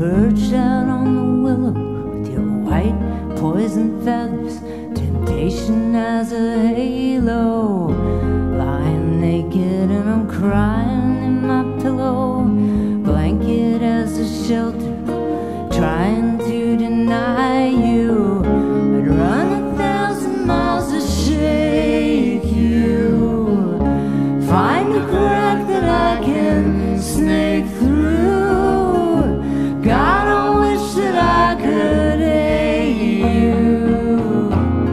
perched out on the willow with your white poison feathers. Temptation as a halo, lying naked and I'm crying in my pillow. Blanket as a shelter, trying to deny you. I'd run 1,000 miles to shake you, find a crack that I can snake through. God, I wish that I could hate you.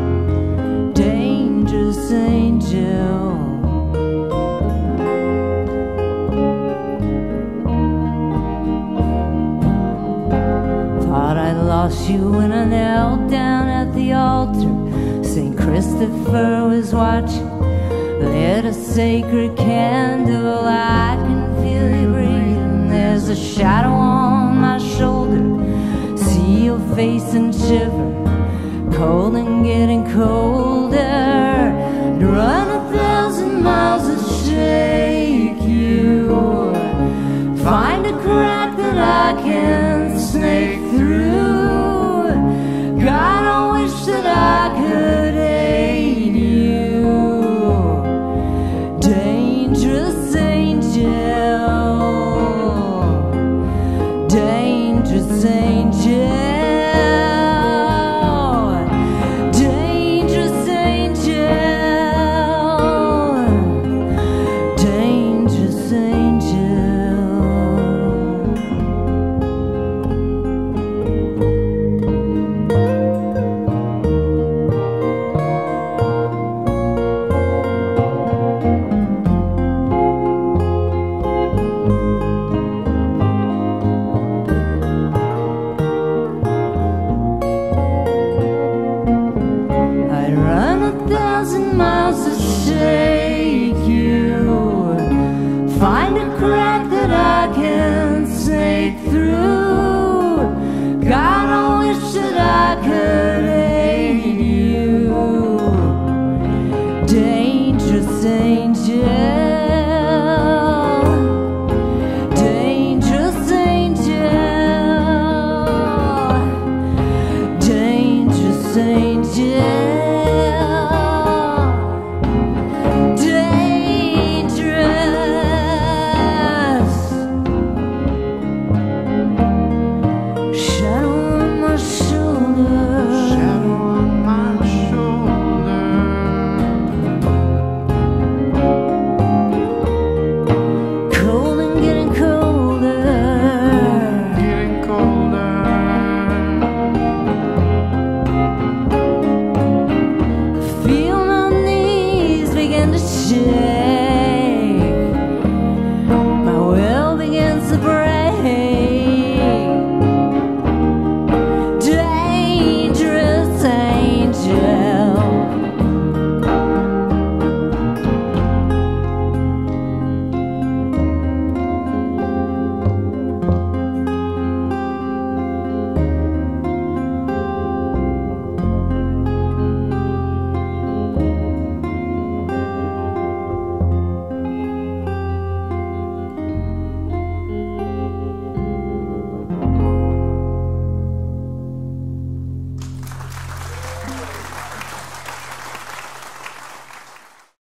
Dangerous angel. Thought I lost you when I knelt down at the altar. St. Christopher was watching, lit a sacred candle. I can feel you breathing. There's a shadow on my shoulder. See your face and shiver, cold and getting colder. Run 1,000 miles of shit.